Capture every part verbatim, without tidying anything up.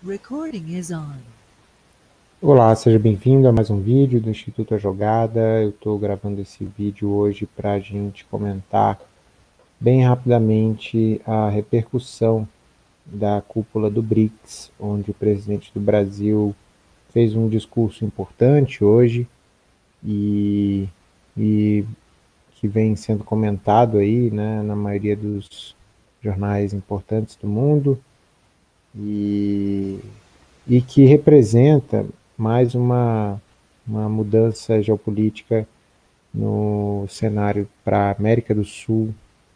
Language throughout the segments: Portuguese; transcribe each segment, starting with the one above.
Recording is on. Olá, seja bem-vindo a mais um vídeo do Instituto A Jogada. Eu estou gravando esse vídeo hoje para a gente comentar bem rapidamente a repercussão da cúpula do BRICS, onde o presidente do Brasil fez um discurso importante hoje e, e que vem sendo comentado aí, né, na maioria dos jornais importantes do mundo e, e que representa mais uma, uma mudança geopolítica no cenário para a América do Sul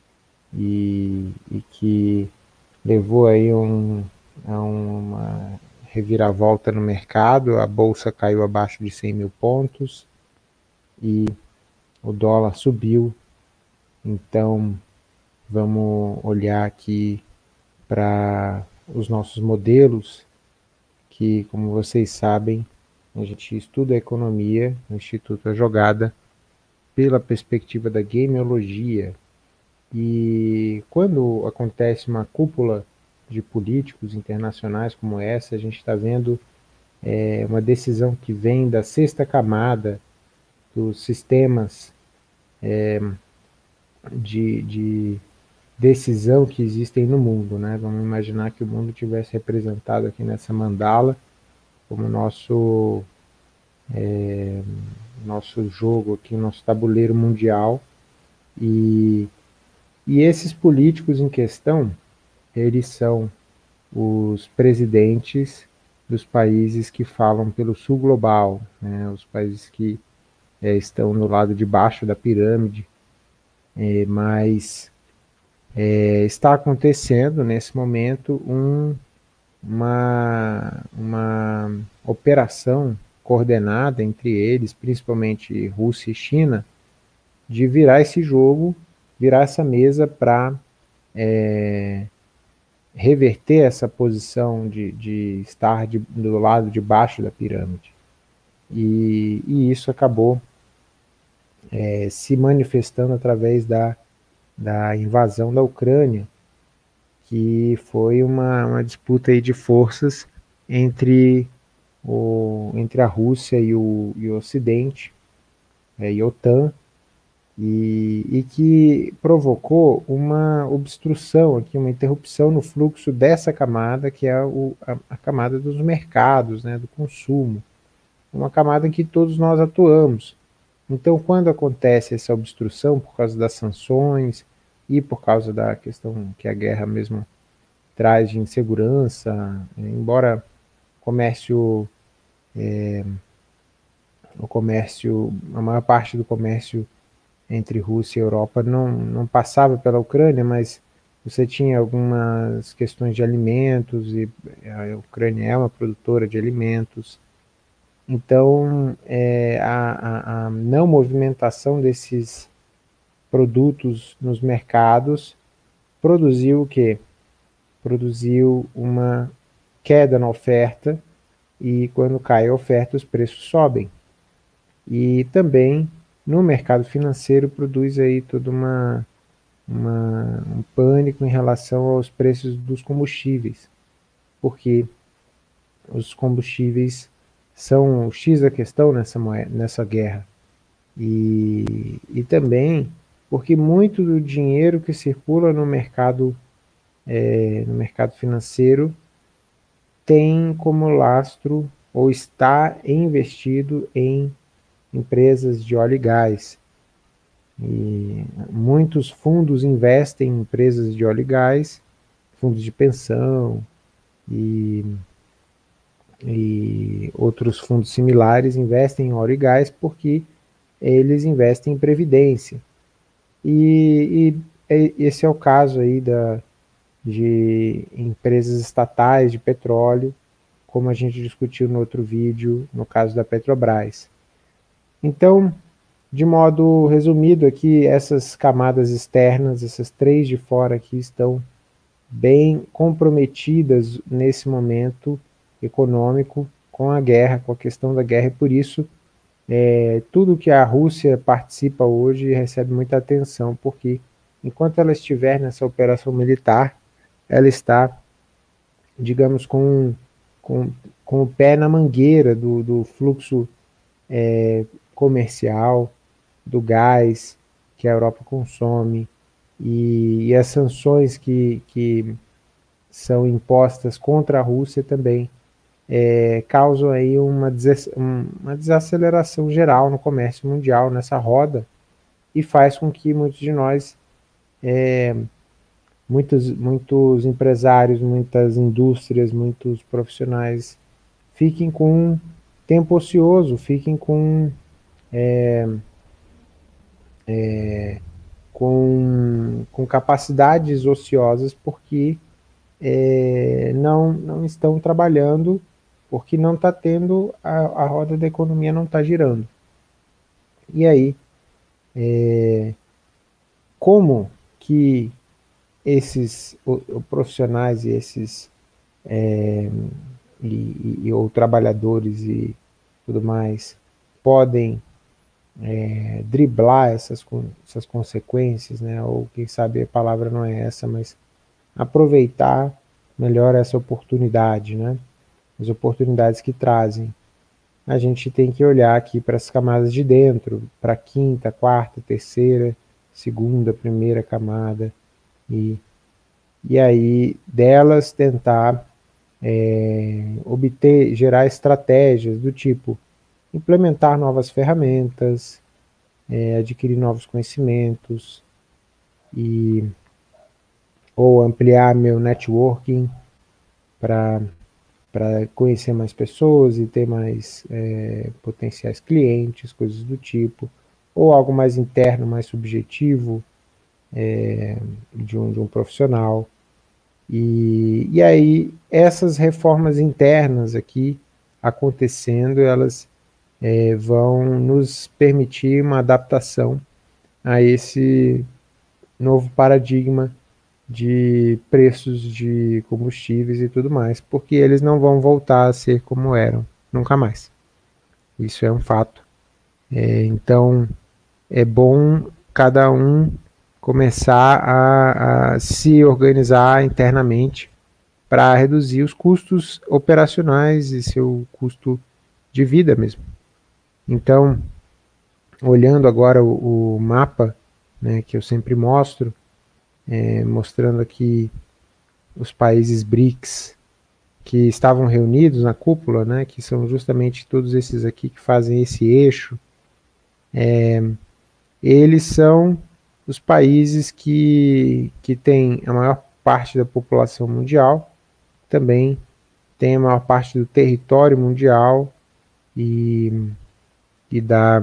e, e que levou aí um, a uma reviravolta no mercado. A bolsa caiu abaixo de cem mil pontos e o dólar subiu. Então vamos olhar aqui para os nossos modelos, que, como vocês sabem, a gente estuda a economia no Instituto A Jogada pela perspectiva da gameologia. E quando acontece uma cúpula de políticos internacionais como essa, a gente está vendo é, uma decisão que vem da sexta camada dos sistemas é, de, de decisão que existem no mundo, né? Vamos imaginar que o mundo tivesse representado aqui nessa mandala como nosso é, nosso jogo aqui, nosso tabuleiro mundial, e, e esses políticos em questão, eles são os presidentes dos países que falam pelo sul global, né? Os países que é, estão no lado de baixo da pirâmide, é, mas é, está acontecendo nesse momento um, uma, uma operação coordenada entre eles, principalmente Rússia e China, de virar esse jogo, virar essa mesa para é, reverter essa posição de, de estar de, do lado de baixo da pirâmide. E, e isso acabou é, se manifestando através da, da invasão da Ucrânia, que foi uma, uma disputa aí de forças entre, o, entre a Rússia e o, e o Ocidente, é, e a OTAN, e, e que provocou uma obstrução, aqui, uma interrupção no fluxo dessa camada, que é o, a, a camada dos mercados, né, do consumo, uma camada em que todos nós atuamos. Então, quando acontece essa obstrução por causa das sanções e por causa da questão que a guerra mesmo traz de insegurança, embora o comércio, é, o comércio, a maior parte do comércio entre Rússia e Europa não, não passava pela Ucrânia, mas você tinha algumas questões de alimentos, e a Ucrânia é uma produtora de alimentos. Então, é, a, a, a não movimentação desses produtos nos mercados produziu o quê? Produziu uma queda na oferta, e quando cai a oferta, os preços sobem. E também no mercado financeiro produz aí toda uma, uma, um pânico em relação aos preços dos combustíveis, porque os combustíveis são o X da questão nessa, moeda, nessa guerra. E, e também porque muito do dinheiro que circula no mercado, é, no mercado financeiro tem como lastro ou está investido em empresas de óleo e gás. E muitos fundos investem em empresas de óleo e gás, fundos de pensão e, e outros fundos similares investem em óleo e gás porque eles investem em previdência. E, e esse é o caso aí da, de empresas estatais de petróleo, como a gente discutiu no outro vídeo, no caso da Petrobras. Então, de modo resumido aqui, essas camadas externas, essas três de fora aqui, estão bem comprometidas nesse momento econômico com a guerra, com a questão da guerra, e por isso é, tudo que a Rússia participa hoje recebe muita atenção, porque enquanto ela estiver nessa operação militar, ela está, digamos, com, com, com o pé na mangueira do, do fluxo é, comercial, do gás que a Europa consome, e, e as sanções que, que são impostas contra a Rússia também é, causam aí uma, des, uma desaceleração geral no comércio mundial, nessa roda, e faz com que muitos de nós, é, muitos, muitos empresários, muitas indústrias, muitos profissionais fiquem com tempo ocioso, fiquem com, é, é, com, com capacidades ociosas, porque é, não, não estão trabalhando, porque não está tendo, a, a roda da economia não está girando. E aí, é, como que esses o, o profissionais e esses é, e, e, ou trabalhadores e tudo mais podem é, driblar essas, essas consequências, né? Ou quem sabe a palavra não é essa, mas aproveitar melhor essa oportunidade, né? As oportunidades que trazem. A gente tem que olhar aqui para as camadas de dentro, para a quinta, quarta, terceira, segunda, primeira camada, e, e aí delas tentar é, obter, gerar estratégias do tipo implementar novas ferramentas, é, adquirir novos conhecimentos, e, ou ampliar meu networking para para conhecer mais pessoas e ter mais é, potenciais clientes, coisas do tipo, ou algo mais interno, mais subjetivo, é, de, um, de um profissional. E, e aí, essas reformas internas aqui acontecendo, elas é, vão nos permitir uma adaptação a esse novo paradigma de preços de combustíveis e tudo mais, porque eles não vão voltar a ser como eram, nunca mais. Isso é um fato. É, então, é bom cada um começar a, a se organizar internamente para reduzir os custos operacionais e seu custo de vida mesmo. Então, olhando agora o, o mapa, né, que eu sempre mostro, é, mostrando aqui os países BRICS que estavam reunidos na cúpula, né, que são justamente todos esses aqui que fazem esse eixo, é, eles são os países que, que têm a maior parte da população mundial, também tem a maior parte do território mundial e, e da,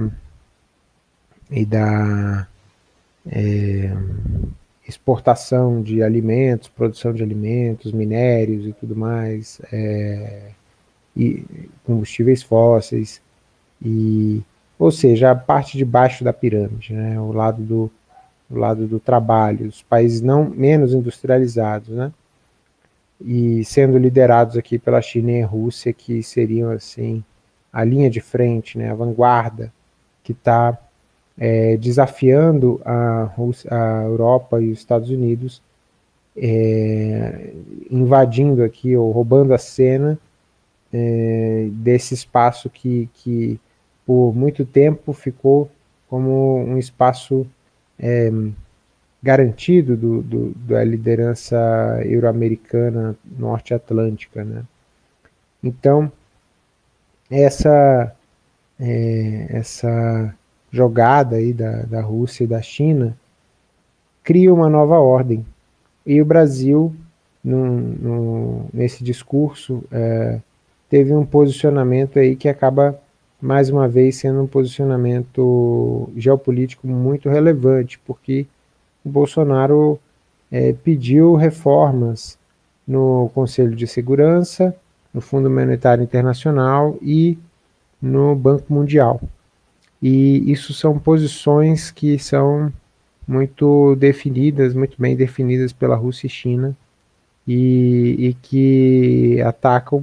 e da é, exportação de alimentos, produção de alimentos, minérios e tudo mais, é, e combustíveis fósseis, e, ou seja, a parte de baixo da pirâmide, né, o lado do, o lado do trabalho, os países não menos industrializados, né, e sendo liderados aqui pela China e a Rússia, que seriam assim a linha de frente, né, a vanguarda, que está é, desafiando a, Rússia, a Europa e os Estados Unidos, é, invadindo aqui ou roubando a cena é, desse espaço que, que por muito tempo ficou como um espaço é, garantido do, do, da liderança euro-americana norte-atlântica, né? Então, essa, é, essa jogada aí da, da Rússia e da China cria uma nova ordem. E o Brasil, no, no, nesse discurso, é, teve um posicionamento aí que acaba, mais uma vez, sendo um posicionamento geopolítico muito relevante, porque o Bolsonaro é, pediu reformas no Conselho de Segurança, no Fundo Monetário Internacional e no Banco Mundial. E isso são posições que são muito definidas, muito bem definidas pela Rússia e China, e, e que atacam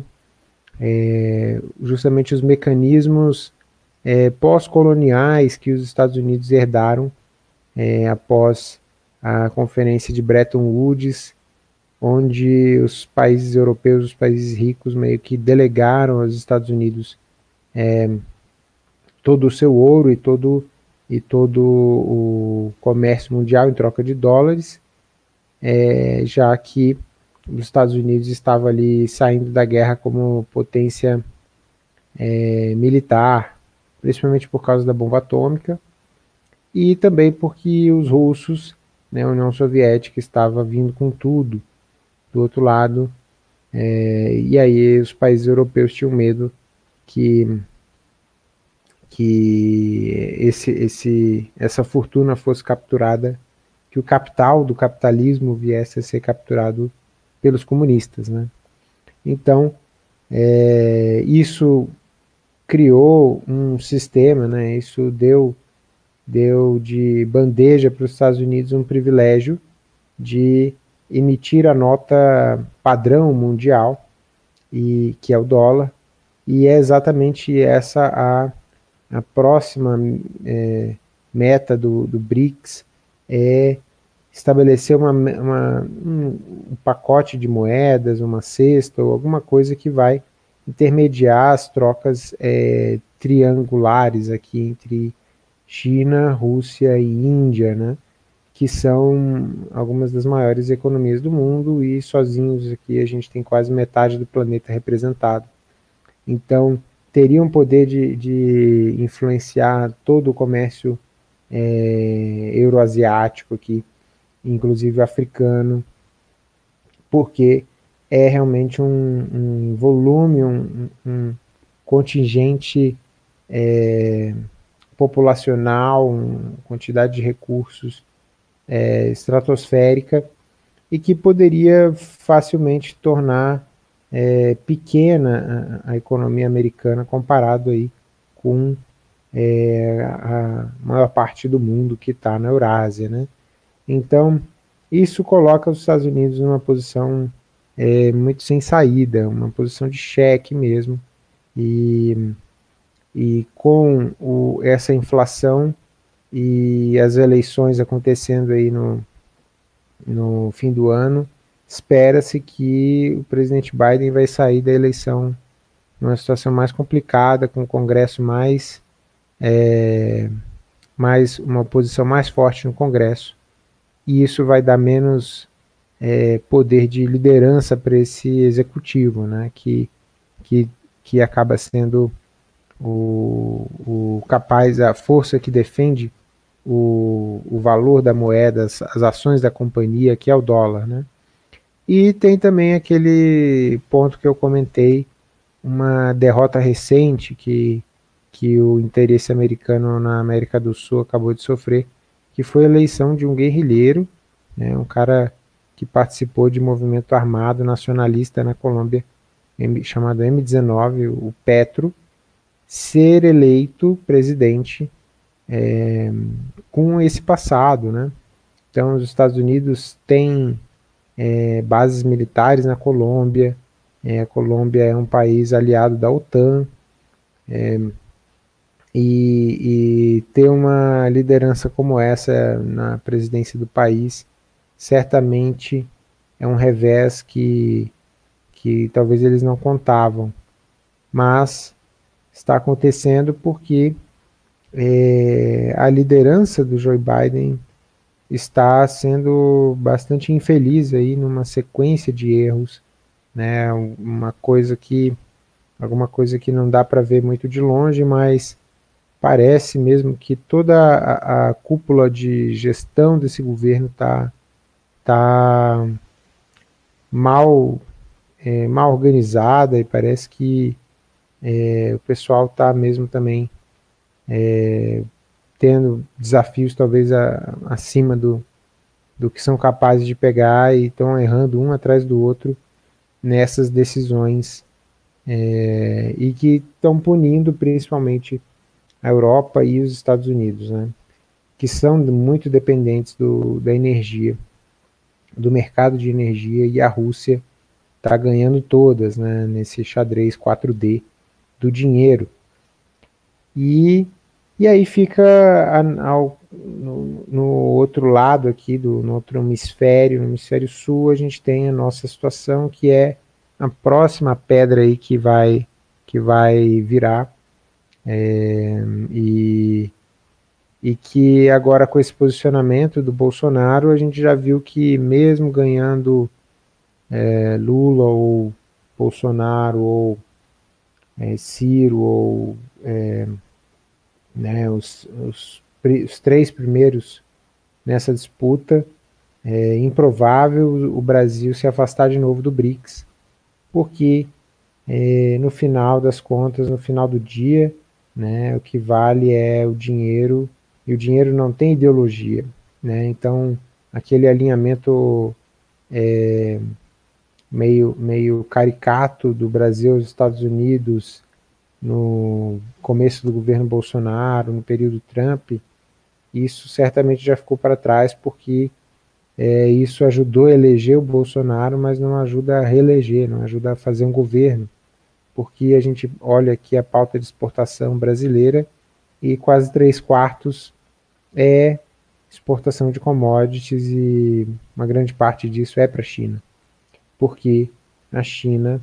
é, justamente os mecanismos é, pós-coloniais que os Estados Unidos herdaram é, após a Conferência de Bretton Woods, onde os países europeus, os países ricos, meio que delegaram aos Estados Unidos é, todo o seu ouro e todo, e todo o comércio mundial em troca de dólares, é, já que os Estados Unidos estava ali saindo da guerra como potência é, militar, principalmente por causa da bomba atômica, e também porque os russos, né, a União Soviética, estava vindo com tudo do outro lado, é, e aí os países europeus tinham medo que, que esse, esse, essa fortuna fosse capturada, que o capital do capitalismo viesse a ser capturado pelos comunistas, né? Então, é, isso criou um sistema, né? Isso deu, deu de bandeja para os Estados Unidos um privilégio de emitir a nota padrão mundial, e, que é o dólar, e é exatamente essa a, a próxima é, meta do, do BRICS, é estabelecer uma, uma, um, um pacote de moedas, uma cesta ou alguma coisa que vai intermediar as trocas é, triangulares aqui entre China, Rússia e Índia, né? Que são algumas das maiores economias do mundo, e sozinhos aqui a gente tem quase metade do planeta representado. Então, teriam poder de, de influenciar todo o comércio é, euroasiático aqui, inclusive africano, porque é realmente um, um volume, um, um contingente é, populacional, uma quantidade de recursos é, estratosférica, e que poderia facilmente tornar é, pequena a, a economia americana comparado aí com é, a maior parte do mundo que está na Eurásia, né? Então, isso coloca os Estados Unidos numa posição é, muito sem saída, uma posição de cheque mesmo, e, e com o, essa inflação e as eleições acontecendo aí no, no fim do ano, espera-se que o presidente Biden vai sair da eleição numa situação mais complicada, com o Congresso mais, é, mais uma posição mais forte no Congresso, e isso vai dar menos é, poder de liderança para esse executivo, né, que, que, que acaba sendo o, o capaz, a força que defende o, o valor da moeda, as, as ações da companhia, que é o dólar, né? E tem também aquele ponto que eu comentei, uma derrota recente que, que o interesse americano na América do Sul acabou de sofrer, que foi a eleição de um guerrilheiro, né, um cara que participou de movimento armado nacionalista na Colômbia, chamado M dezenove, o Petro, ser eleito presidente é, com esse passado, né? Então, os Estados Unidos têm é, bases militares na Colômbia, é, a Colômbia é um país aliado da OTAN, é, e, e ter uma liderança como essa na presidência do país certamente é um revés que, que talvez eles não contavam, mas está acontecendo porque é, a liderança do Joe Biden está sendo bastante infeliz aí numa sequência de erros, né? Uma coisa que alguma coisa que não dá para ver muito de longe, mas parece mesmo que toda a, a cúpula de gestão desse governo está tá mal é, mal organizada, e parece que é, o pessoal está mesmo também é, tendo desafios talvez a, acima do, do que são capazes de pegar, e estão errando um atrás do outro nessas decisões, é, e que estão punindo principalmente a Europa e os Estados Unidos, né, que são muito dependentes do, da energia, do mercado de energia, e a Rússia está ganhando todas, né, nesse xadrez quatro D do dinheiro. E, e aí fica a, a, no, no outro lado aqui, do, no outro hemisfério, no hemisfério sul, a gente tem a nossa situação, que é a próxima pedra aí que vai, que vai virar, é, e, e que agora com esse posicionamento do Bolsonaro, a gente já viu que mesmo ganhando é, Lula ou Bolsonaro ou é, Ciro ou é, né, os, os, os três primeiros nessa disputa, é improvável o Brasil se afastar de novo do BRICS, porque é, no final das contas, no final do dia, né, o que vale é o dinheiro, e o dinheiro não tem ideologia, né? Então aquele alinhamento é, meio, meio caricato do Brasil aos Estados Unidos no começo do governo Bolsonaro, no período Trump, isso certamente já ficou para trás, porque é, isso ajudou a eleger o Bolsonaro, mas não ajuda a reeleger, não ajuda a fazer um governo, porque a gente olha aqui a pauta de exportação brasileira e quase três quartos é exportação de commodities, e uma grande parte disso é para a China, porque a China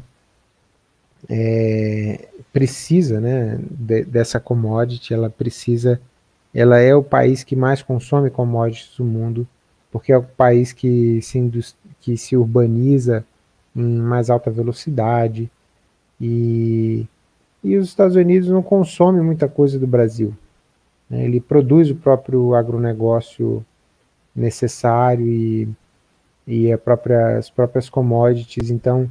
é, precisa, né, de, dessa commodity, ela precisa, ela é o país que mais consome commodities do mundo, porque é o país que se, que se urbaniza em mais alta velocidade, e, e os Estados Unidos não consomem muita coisa do Brasil, né? Ele produz o próprio agronegócio necessário e, e a própria, as próprias commodities, então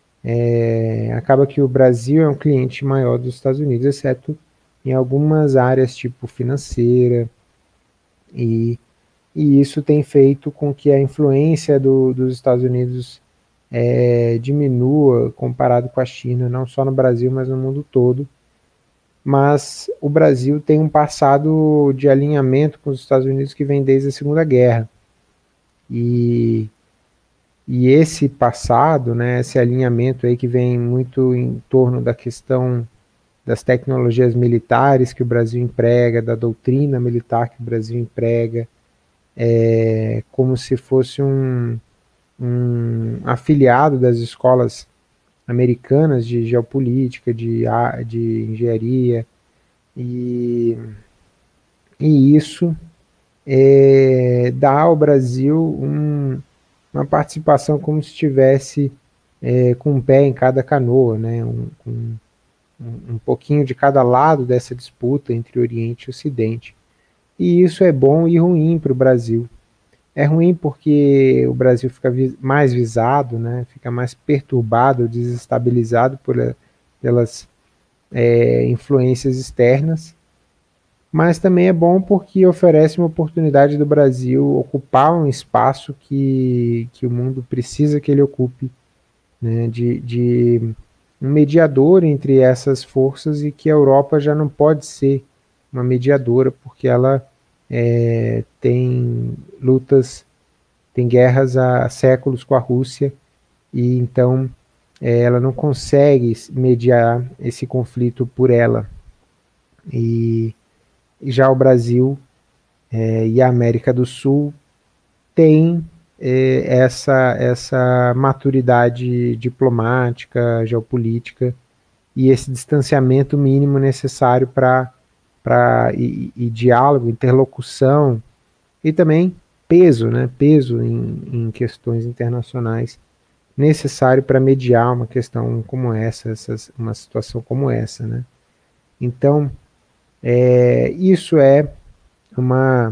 é, acaba que o Brasil é um cliente maior dos Estados Unidos, exceto em algumas áreas tipo financeira, e, e isso tem feito com que a influência do, dos Estados Unidos é, diminua comparado com a China, não só no Brasil, mas no mundo todo. Mas o Brasil tem um passado de alinhamento com os Estados Unidos que vem desde a Segunda Guerra. E, e esse passado, né, esse alinhamento aí que vem muito em torno da questão das tecnologias militares que o Brasil emprega, da doutrina militar que o Brasil emprega, é como se fosse um, um afiliado das escolas americanas de geopolítica, de, de engenharia, e, e isso é, dá ao Brasil um, uma participação como se estivesse é, com um pé em cada canoa, né? um, um, um pouquinho de cada lado dessa disputa entre Oriente e Ocidente. E isso é bom e ruim para o Brasil. É ruim porque o Brasil fica mais visado, né? Fica mais perturbado, desestabilizado por, pelas é, influências externas, mas também é bom porque oferece uma oportunidade do Brasil ocupar um espaço que, que o mundo precisa que ele ocupe, né? de, de um mediador entre essas forças, e que a Europa já não pode ser uma mediadora, porque ela é, tem lutas, tem guerras há séculos com a Rússia, e então é, ela não consegue mediar esse conflito por ela. E, e já o Brasil é, e a América do Sul têm é, essa, essa maturidade diplomática, geopolítica, e esse distanciamento mínimo necessário para para e, e diálogo, interlocução, e também peso, né? Peso em, em questões internacionais, necessário para mediar uma questão como essa, essas, uma situação como essa, né? Então, é, isso é uma,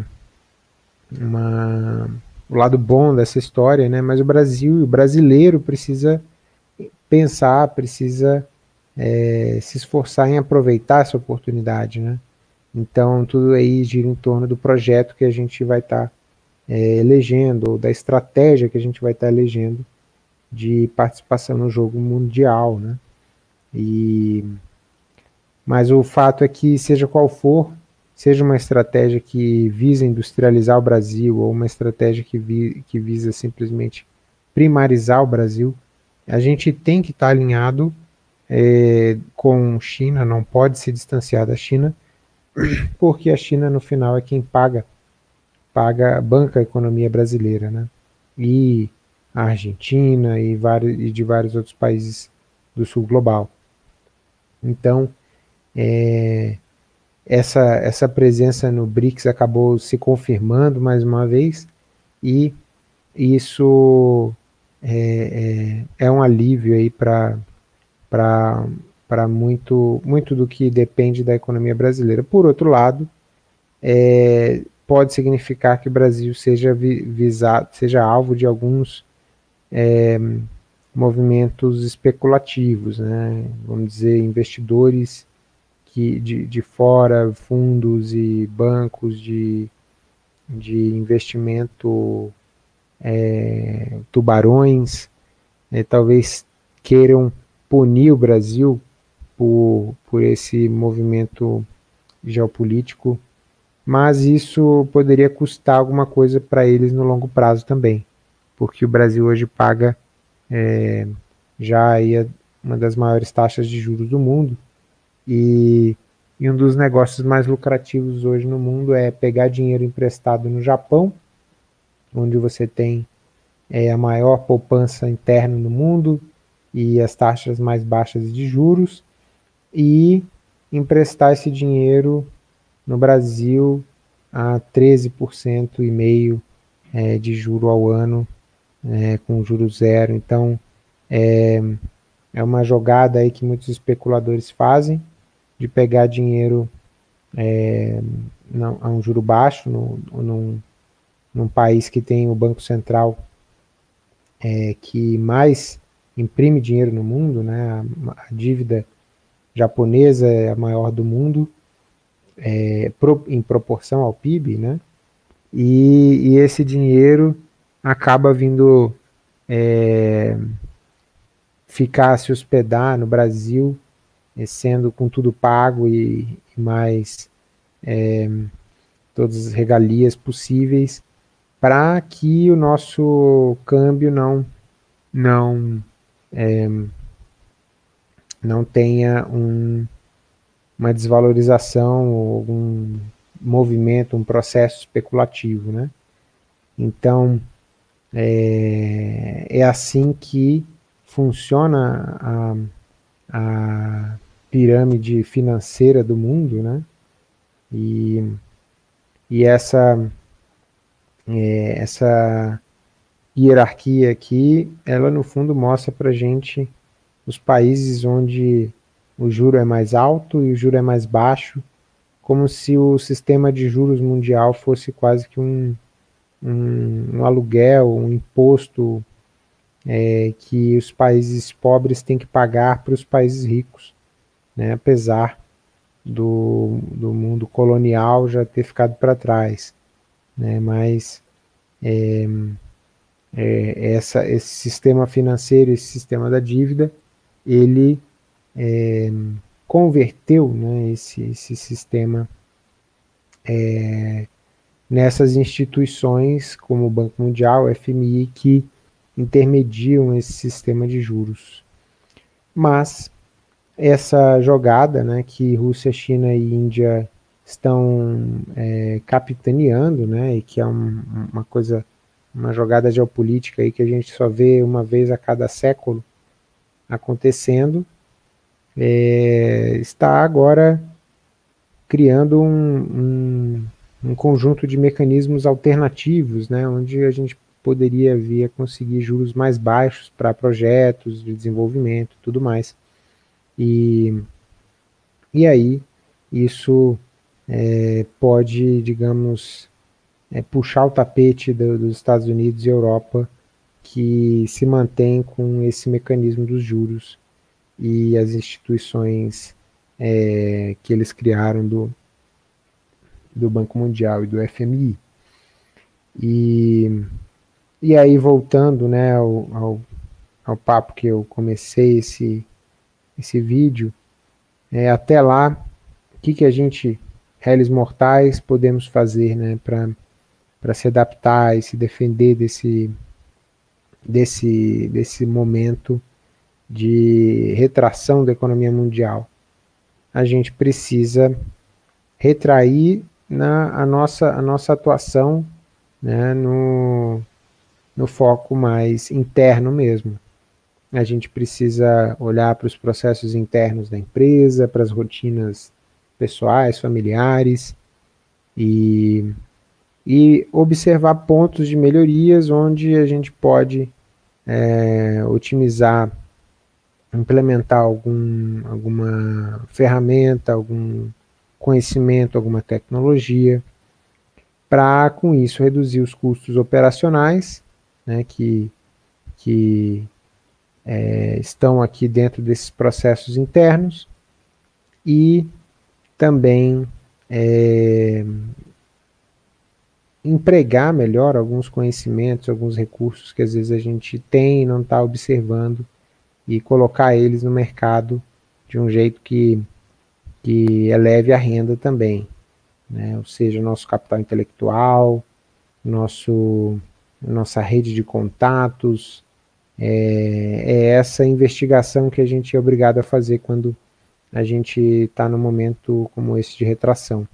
uma, o lado bom dessa história, né? Mas o Brasil, o brasileiro precisa pensar, precisa é, se esforçar em aproveitar essa oportunidade, né? Então, tudo aí gira em torno do projeto que a gente vai estar tá, é, elegendo, ou da estratégia que a gente vai estar tá elegendo de participação no jogo mundial, né? E, mas o fato é que, seja qual for, seja uma estratégia que visa industrializar o Brasil, ou uma estratégia que, vi, que visa simplesmente primarizar o Brasil, a gente tem que estar tá alinhado é, com China, não pode se distanciar da China, porque a China no final é quem paga paga, banca a economia brasileira, né? E a Argentina e, vários, e de vários outros países do sul global. Então, é, essa, essa presença no BRICS acabou se confirmando mais uma vez, e isso é, é, é um alívio aí para para muito, muito do que depende da economia brasileira. Por outro lado, é, pode significar que o Brasil seja visado, seja alvo de alguns é, movimentos especulativos, né? Vamos dizer, investidores que, de, de fora, fundos e bancos de, de investimento, é, tubarões, é, talvez queiram punir o Brasil por, por esse movimento geopolítico, mas isso poderia custar alguma coisa para eles no longo prazo também, porque o Brasil hoje paga é, já aí uma das maiores taxas de juros do mundo, e, e um dos negócios mais lucrativos hoje no mundo é pegar dinheiro emprestado no Japão, onde você tem é, a maior poupança interna no mundo e as taxas mais baixas de juros, e emprestar esse dinheiro no Brasil a treze por cento e meio é, de juro ao ano, é, com juro zero. Então é, é uma jogada aí que muitos especuladores fazem, de pegar dinheiro é, não, a um juro baixo, no, num, num país que tem o Banco Central é, que mais imprime dinheiro no mundo, né? A, a dívida japonesa é a maior do mundo, é, pro, em proporção ao P I B, né? E, e esse dinheiro acaba vindo é, ficar, se hospedar no Brasil, é, sendo com tudo pago e, e mais é, todas as regalias possíveis, para que o nosso câmbio não não é, não tenha um, uma desvalorização ou algum movimento, um processo especulativo, né? Então é, é assim que funciona a, a pirâmide financeira do mundo, né? E, e essa é, essa hierarquia aqui, ela no fundo mostra para gente os países onde o juro é mais alto e o juro é mais baixo, como se o sistema de juros mundial fosse quase que um, um, um aluguel, um imposto é, que os países pobres têm que pagar para os países ricos, né? Apesar do, do mundo colonial já ter ficado para trás, né? Mas é, é, essa, esse sistema financeiro, esse sistema da dívida, ele é, converteu, né, esse, esse sistema é, nessas instituições como o Banco Mundial, o F M I, que intermediam esse sistema de juros. Mas essa jogada, né, que Rússia, China e Índia estão é, capitaneando, né, e que é um, uma coisa, uma jogada geopolítica aí que a gente só vê uma vez a cada século acontecendo, é, está agora criando um, um, um conjunto de mecanismos alternativos, né, onde a gente poderia vir a conseguir juros mais baixos para projetos de desenvolvimento e tudo mais. E, e aí isso é, pode, digamos, é, puxar o tapete do, dos Estados Unidos e Europa, que se mantém com esse mecanismo dos juros e as instituições é, que eles criaram do, do Banco Mundial e do F M I. E, e aí, voltando, né, ao, ao, ao papo que eu comecei esse, esse vídeo, é, até lá, o que, que a gente, réis mortais, podemos fazer, né, para se adaptar e se defender desse, desse, desse momento de retração da economia mundial? A gente precisa retrair na, a, nossa, a nossa atuação né, no, no foco mais interno mesmo. A gente precisa olhar para os processos internos da empresa, para as rotinas pessoais, familiares, e, e observar pontos de melhorias onde a gente pode é, otimizar, implementar algum, alguma ferramenta, algum conhecimento, alguma tecnologia, para com isso reduzir os custos operacionais, né, que, que é, estão aqui dentro desses processos internos, e também é, empregar melhor alguns conhecimentos, alguns recursos que às vezes a gente tem e não está observando, e colocar eles no mercado de um jeito que, que eleve a renda também, né? Ou seja, nosso capital intelectual, nosso, nossa rede de contatos, é, é essa investigação que a gente é obrigado a fazer quando a gente está num momento como esse de retração.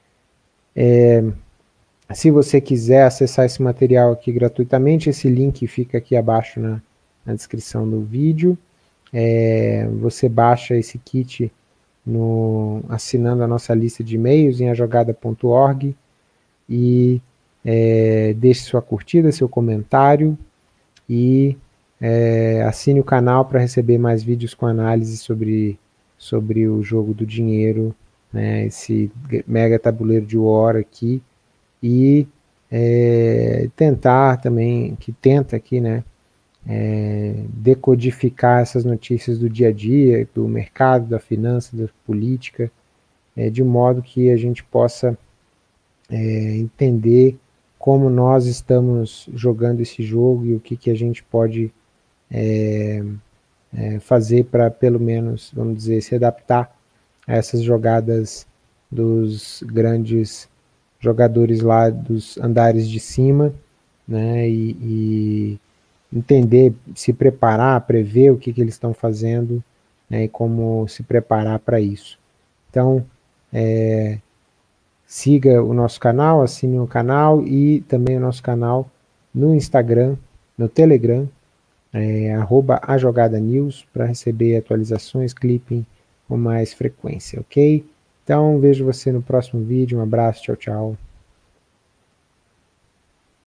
É, se você quiser acessar esse material aqui gratuitamente, esse link fica aqui abaixo na, na descrição do vídeo. É, você baixa esse kit no, assinando a nossa lista de e-mails em ajogada ponto org, e é, deixe sua curtida, seu comentário, e é, assine o canal para receber mais vídeos com análise sobre, sobre o jogo do dinheiro, né, esse mega tabuleiro de War aqui, e é, tentar também, que tenta aqui, né, é, decodificar essas notícias do dia a dia, do mercado, da finança, da política, é, de modo que a gente possa é, entender como nós estamos jogando esse jogo e o que, que a gente pode é, é, fazer para, pelo menos, vamos dizer, se adaptar a essas jogadas dos grandes jogadores lá dos andares de cima, né, e, e entender, se preparar, prever o que, que eles estão fazendo, né, e como se preparar para isso. Então, é, siga o nosso canal, assine o canal, e também o nosso canal no Instagram, no Telegram, é, arroba a jogada news, para receber atualizações, clipping com mais frequência, ok? Então, vejo você no próximo vídeo, um abraço, tchau, tchau.